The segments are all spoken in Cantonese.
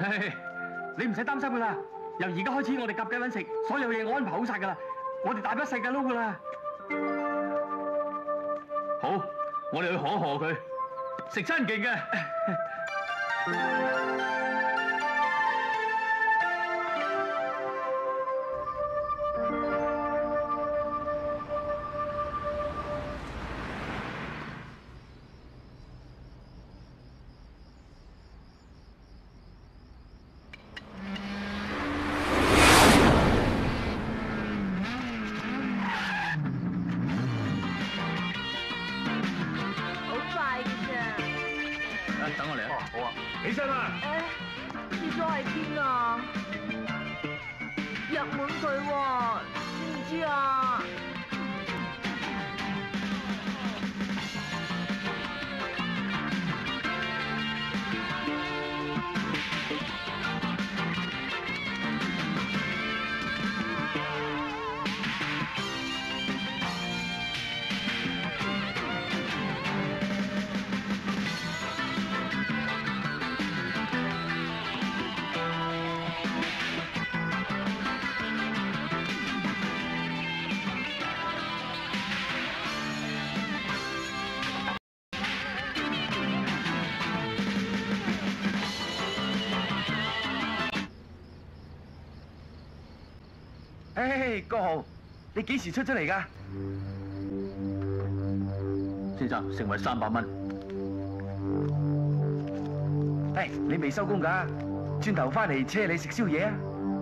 你唔使擔心噶啦，由而家開始我哋夾計揾食，所有嘢我安排好晒噶啦，我哋大把世界撈噶啦。好，我哋去賀賀佢，食餐勁嘅。等我嚟啊！好啊，起身啦！ 廁所喺邊啊？入滿佢喎，知唔知啊？ 國豪，你幾時出嚟㗎？ 先生，成為300蚊。 你未收工㗎？轉頭翻嚟車你食宵夜啊！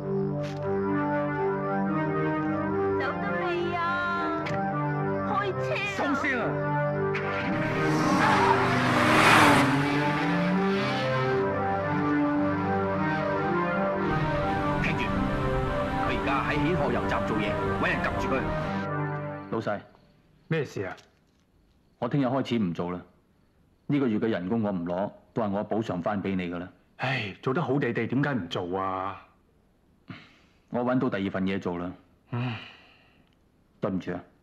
走得未啊？開車啊！ 收聲啊！喺起貨油站做嘢，搵人及住佢。 老細， 咩事啊？ 我聽日開始唔做啦。呢個月嘅人工我唔攞，都係我補償翻俾你噶啦。 唉，做得好地地，點解唔做啊？ 我搵到第2份嘢做啦。對唔住啊。